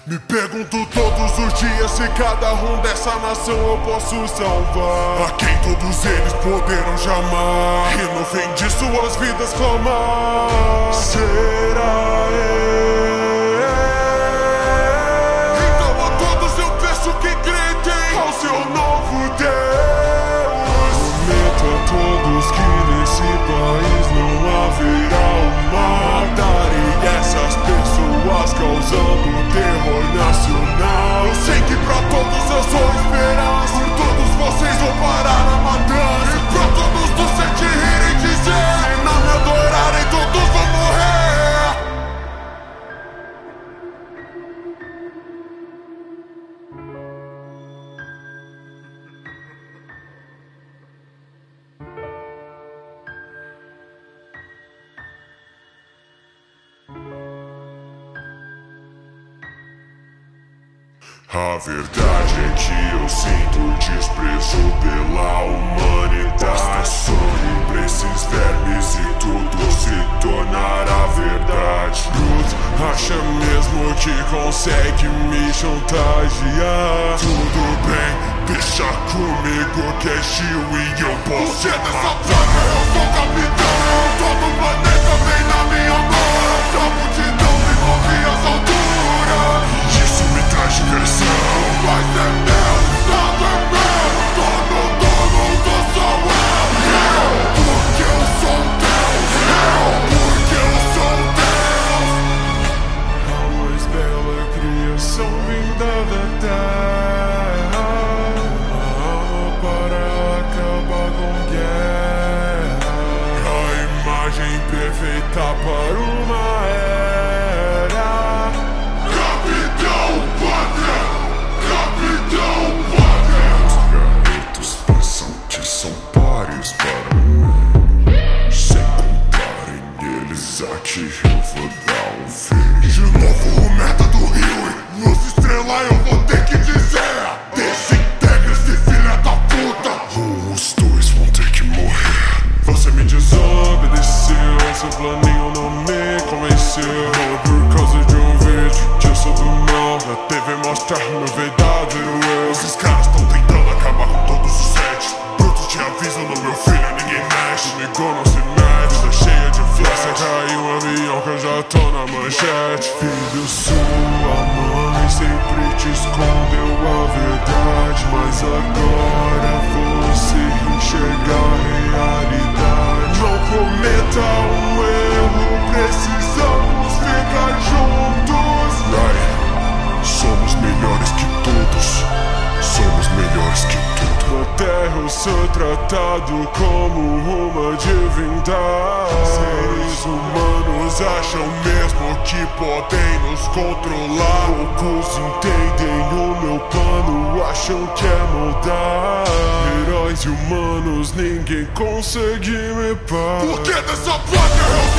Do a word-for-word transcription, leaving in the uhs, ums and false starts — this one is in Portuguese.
Me pergunto todos os dias se cada um dessa nação eu posso salvar. A quem todos eles poderão chamar e no fim de suas vidas clamar. Será eu? Então a todos eu peço que gritem ao seu novo Deus. Prometo a todos que nesse país não haverá o mal. Darei essas pessoas causando terror nacional. Eu sei que pra todos eu sou esperança. Por todos vocês vou parar a matança. E pra todos do sete rirem dizer: se não me adorarem todos vão morrer. A verdade é que eu sinto desprezo pela humanidade. Sorri pra esses vermes e tudo se tornará verdade. Bruto, acha mesmo que consegue me chantagear? Tudo bem, deixa comigo que é Gil e eu posso ser dessa placa. Eu sou capitão, todo o planeta vem na minha mão. Essa multidão me move às alturas. Isso me traz diversão. Mas é meu, estado é meu. Dono, dono, do sou eu. Eu, porque eu sou Deus. Eu, porque eu sou Deus. A mais bela criação vinda da terra. A alma para acabar com guerra. A imagem perfeita para uma era. Capitão, pátria. Capitão, pátria. Os garotos passantes são pares para mim. Sem contarem eles aqui eu vou dar um fim. De novo o meta do Rio e nos estrelar eu vou ter que dizer: desintegra esse filho da puta. Ou os dois vão ter que morrer. Você me desobedeceu, seu planinho não me convenceu. Não por causa de um vídeo que eu sou do mal. A T V mostra meu verdadeiro eu. Esses caras tão tentando acabar com todos os sete. Brutos te avisam no meu filho, ninguém mexe. Comigo não se mete, tá cheia de flecha. Caiu um avião que eu já tô na manchete. Filho, sua mãe sempre te escondeu a verdade, mas agora você enxerga a realidade. Não cometa um erro, precisamos ficar juntos. Aí, somos melhores que todos. Somos melhores que tudo. Na terra eu sou tratado como uma divindade. Seres humanos acham mesmo que podem nos controlar. Poucos entendem o meu plano, acham que é moldar. Heróis e humanos, ninguém consegue me parar. Porque dessa placa eu